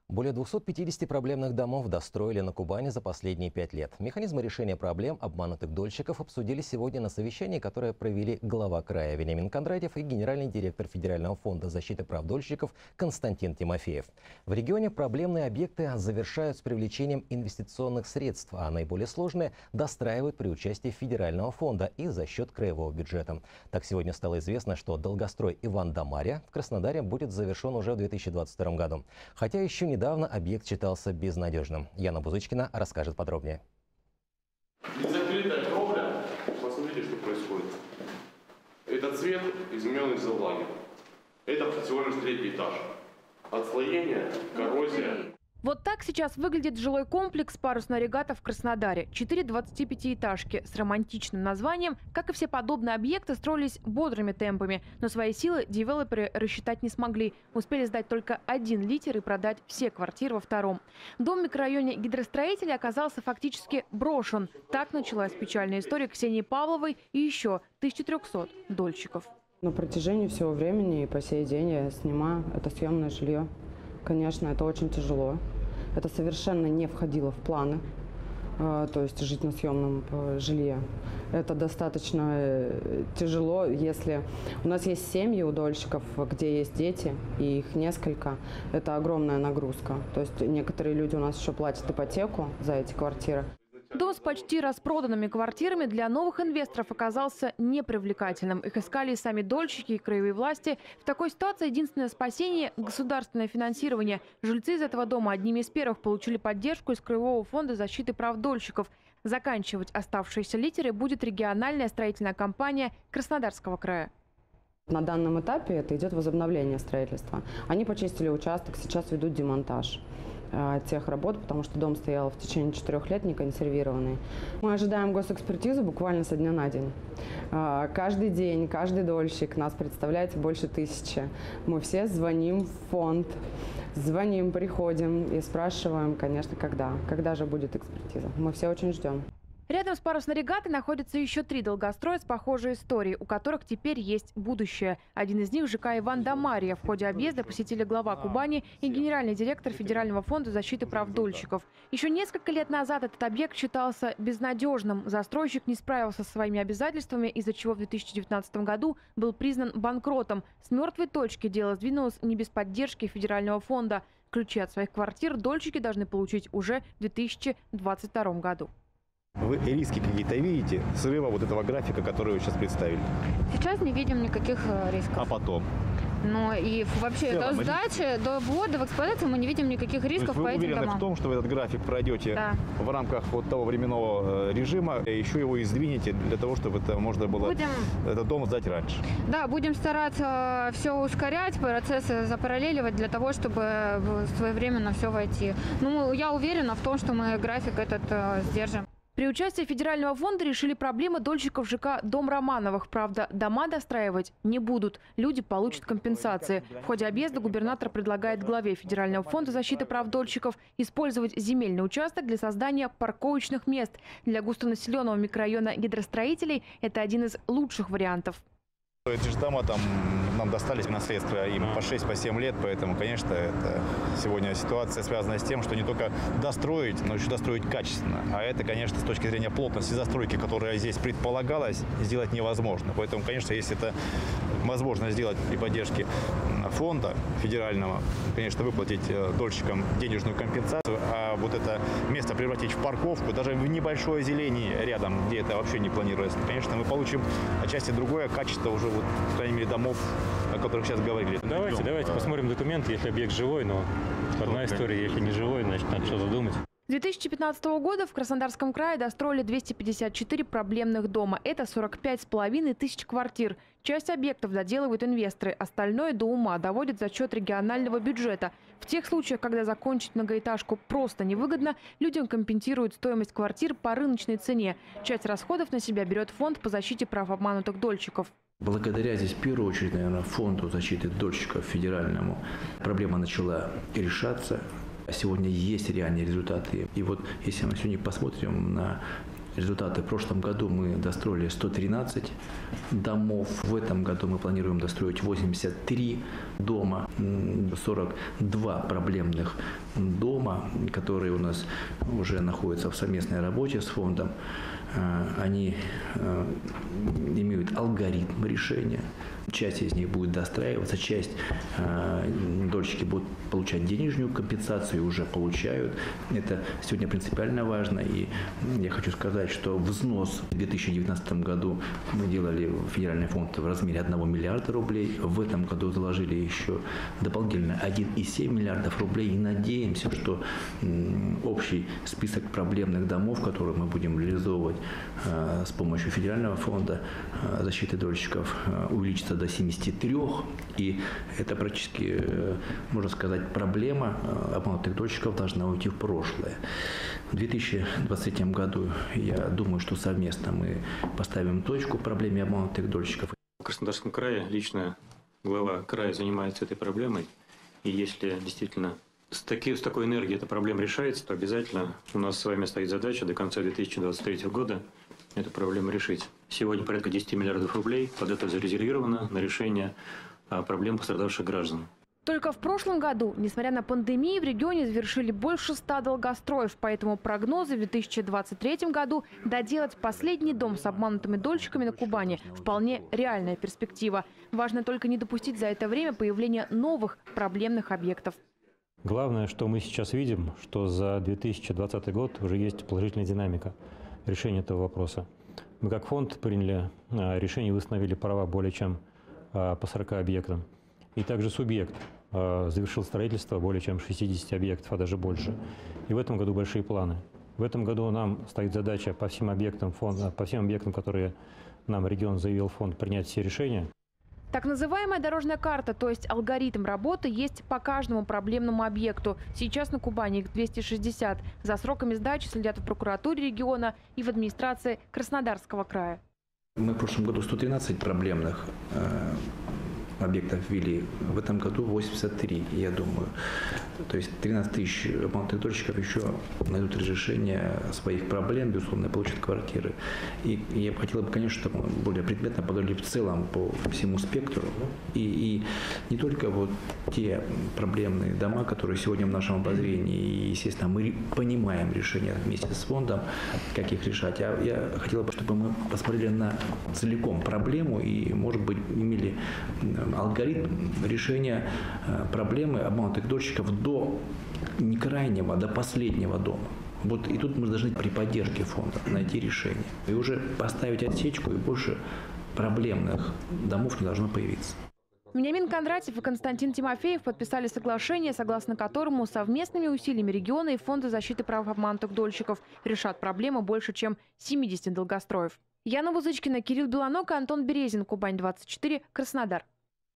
Более 250 проблемных домов достроили на Кубани за последние 5 лет. Механизмы решения проблем обманутых дольщиков обсудили сегодня на совещании, которое провели глава края Вениамин Кондратьев и генеральный директор Федерального фонда защиты прав дольщиков Константин Тимофеев. В регионе проблемные объекты завершают с привлечением инвестиционных средств, а наиболее сложные достраивают при участии Федерального фонда и за счет краевого бюджета. Так, сегодня стало известно, что долгострой Иван-да-Марья в Краснодаре будет завершен уже в 2022 году. Хотя еще недавно объект считался безнадежным. Яна Бузычкина расскажет подробнее. Незакрытая кровля. Посмотрите, что происходит. Этот цвет изменен из-за влаги. Это всего лишь 3-й этаж. Отслоение, коррозия. Вот так сейчас выглядит жилой комплекс «Парусная регата» в Краснодаре. 4 25-этажки с романтичным названием. Как и все подобные объекты, строились бодрыми темпами. Но свои силы девелоперы рассчитать не смогли. Успели сдать только 1 литер и продать все квартиры во втором. Дом в микрорайоне Гидростроителей оказался фактически брошен. Так началась печальная история Ксении Павловой и еще 1300 дольщиков. На протяжении всего времени и по сей день я снимаю это съемное жилье. Конечно, это очень тяжело. Это совершенно не входило в планы, то есть жить на съемном жилье. Это достаточно тяжело, если у нас есть семьи у дольщиков, где есть дети, и их несколько. Это огромная нагрузка. То есть некоторые люди у нас еще платят ипотеку за эти квартиры. Дом с почти распроданными квартирами для новых инвесторов оказался непривлекательным. Их искали и сами дольщики, и краевые власти. В такой ситуации единственное спасение – государственное финансирование. Жильцы из этого дома одними из первых получили поддержку из Краевого фонда защиты прав дольщиков. Заканчивать оставшиеся литеры будет региональная строительная компания Краснодарского края. На данном этапе это идет возобновление строительства. Они почистили участок, сейчас ведут демонтаж тех работ, потому что дом стоял в течение 4 лет неконсервированный. Мы ожидаем госэкспертизу буквально со дня на день. Каждый день, каждый дольщик нас представляет больше 1000. Мы все звоним в фонд, звоним, приходим и спрашиваем, конечно, когда же будет экспертиза. Мы все очень ждем. Рядом с парусной регатой находятся еще 3 долгостроя с похожей историей, у которых теперь есть будущее. Один из них – ЖК «Иван-да-Марья». В ходе объезда посетили глава Кубани и генеральный директор Федерального фонда защиты прав дольщиков. Еще несколько лет назад этот объект считался безнадежным. Застройщик не справился со своими обязательствами, из-за чего в 2019 году был признан банкротом. С мертвой точки дело сдвинулось не без поддержки Федерального фонда. Ключи от своих квартир дольщики должны получить уже в 2022 году. Вы риски какие-то видите срыва вот этого графика, который вы сейчас представили? Сейчас не видим никаких рисков. А потом? Ну и вообще до сдачи, до ввода в эксплуатацию мы не видим никаких рисков по этим домам. Вы уверены в том, что вы этот график пройдете в рамках вот того временного режима, и еще его издвинете для того, чтобы это можно было этот дом сдать раньше? Да, будем стараться все ускорять, процессы запараллеливать для того, чтобы своевременно все войти. Ну, я уверена в том, что мы график этот сдержим. При участии Федерального фонда решили проблемы дольщиков ЖК «Дом Романовых». Правда, дома достраивать не будут. Люди получат компенсации. В ходе объезда губернатор предлагает главе Федерального фонда защиты прав дольщиков использовать земельный участок для создания парковочных мест. Для густонаселенного микрорайона Гидростроителей это один из лучших вариантов. Эти же дома там нам достались в наследство им по 6-7 лет, поэтому, конечно, это сегодня ситуация связана с тем, что не только достроить, но еще достроить качественно. А это, конечно, с точки зрения плотности застройки, которая здесь предполагалась, сделать невозможно. Поэтому, конечно, если это возможно сделать при поддержке фонда федерального, конечно, выплатить дольщикам денежную компенсацию, а вот это место превратить в парковку, даже в небольшое озеленение рядом, где это вообще не планируется, конечно, мы получим отчасти другое качество уже, вот, по крайней мере, домов, о которых сейчас говорили. Давайте посмотрим документы, если объект живой, но одна история, если не живой, значит, надо что-то думать. С 2015 года в Краснодарском крае достроили 254 проблемных дома. Это 45,5 тысяч квартир. Часть объектов доделывают инвесторы, остальное до ума доводят за счет регионального бюджета. В тех случаях, когда закончить многоэтажку просто невыгодно, людям компенсируют стоимость квартир по рыночной цене. Часть расходов на себя берет фонд по защите прав обманутых дольщиков. Благодаря здесь в первую очередь, наверное, фонду защиты дольщиков федеральному проблема начала решаться. Сегодня есть реальные результаты. И вот если мы сегодня посмотрим на результаты, в прошлом году мы достроили 113 домов, в этом году мы планируем достроить 83 дома, 42 проблемных дома, которые у нас уже находятся в совместной работе с фондом. Они имеют алгоритм решения. Часть из них будет достраиваться, часть дольщики будут получать денежную компенсацию и уже получают. Это сегодня принципиально важно. И я хочу сказать, что взнос в 2019 году мы делали в федеральный фонд в размере 1 миллиарда рублей. В этом году заложили еще дополнительно 1,7 миллиардов рублей. И надеемся, что общий список проблемных домов, которые мы будем реализовывать с помощью федерального фонда защиты дольщиков, увеличится до 73, и это практически, можно сказать, проблема обманутых дольщиков должна уйти в прошлое. В 2023 году, я думаю, что совместно мы поставим точку в проблеме обманутых дольщиков. В Краснодарском крае лично глава края занимается этой проблемой, и если действительно с такой энергией эта проблема решается, то обязательно у нас с вами стоит задача до конца 2023 года эту проблему решить. Сегодня порядка 10 миллиардов рублей под это зарезервировано на решение проблем пострадавших граждан. Только в прошлом году, несмотря на пандемию, в регионе завершили больше 100 долгостроев. Поэтому прогнозы в 2023 году доделать последний дом с обманутыми дольщиками на Кубани – вполне реальная перспектива. Важно только не допустить за это время появления новых проблемных объектов. Главное, что мы сейчас видим, что за 2020 год уже есть положительная динамика решения этого вопроса. Мы как фонд приняли решение, восстановили права более чем по 40 объектам. И также субъект завершил строительство более чем 60 объектов, а даже больше. И в этом году большие планы. В этом году нам стоит задача по всем объектам, которые нам регион заявил фонд, принять все решения. Так называемая дорожная карта, то есть алгоритм работы, есть по каждому проблемному объекту. Сейчас на Кубани их 260. За сроками сдачи следят в прокуратуре региона и в администрации Краснодарского края. Мы в прошлом году 113 проблемных объектов ввели, в этом году 83, я думаю. То есть 13 тысяч обманутых дольщиков еще найдут разрешение своих проблем, безусловно, получат квартиры. И я хотел бы, конечно, чтобы мы более предметно поговорили в целом по всему спектру. И не только вот те проблемные дома, которые сегодня в нашем обозрении, и, естественно, мы понимаем решение вместе с фондом, как их решать. А я хотел бы, чтобы мы посмотрели на целиком проблему и, может быть, имели алгоритм решения проблемы обманутых дольщиков до не крайнего, до последнего дома. Вот и тут мы должны при поддержке фонда найти решение. И уже поставить отсечку, и больше проблемных домов не должно появиться. Вениамин Кондратьев и Константин Тимофеев подписали соглашение, согласно которому совместными усилиями региона и Фонда защиты прав обманутых дольщиков решат проблему больше, чем 70 долгостроев. Яна Бузычкина, Кирилл Белонок, Антон Березин, Кубань 24, Краснодар.